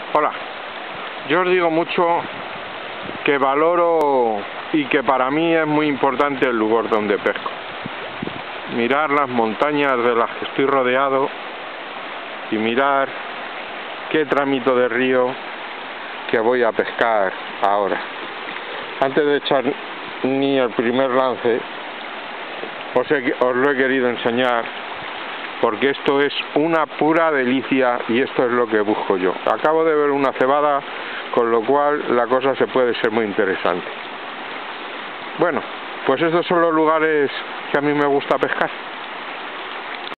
Hola, yo os digo mucho que valoro y que para mí es muy importante el lugar donde pesco. Mirar las montañas de las que estoy rodeado y mirar qué tramito de río que voy a pescar ahora. Antes de echar ni el primer lance, os lo he querido enseñar porque esto es una pura delicia y esto es lo que busco yo. Acabo de ver una cebada, con lo cual la cosa se puede ser muy interesante. Bueno, pues estos son los lugares que a mí me gusta pescar.